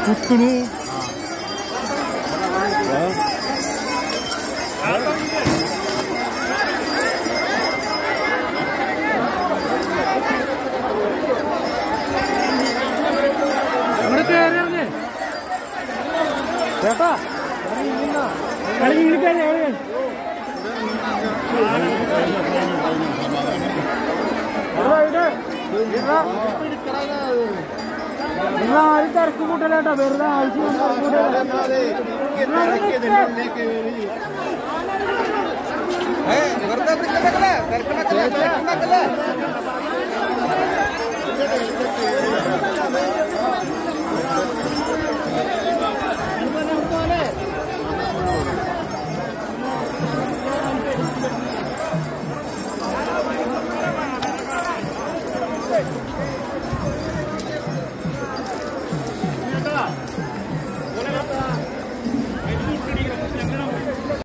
കുത്തുണു അവിടെ കയറിയറിഞ്ഞേ ചേട്ടാ കളി വിളിക്കാൻ നിങ്ങൾ ആരും തിരക്ക് കൂട്ടലേട്ടാ വെറുതെ ആവശ്യം വെറുതെ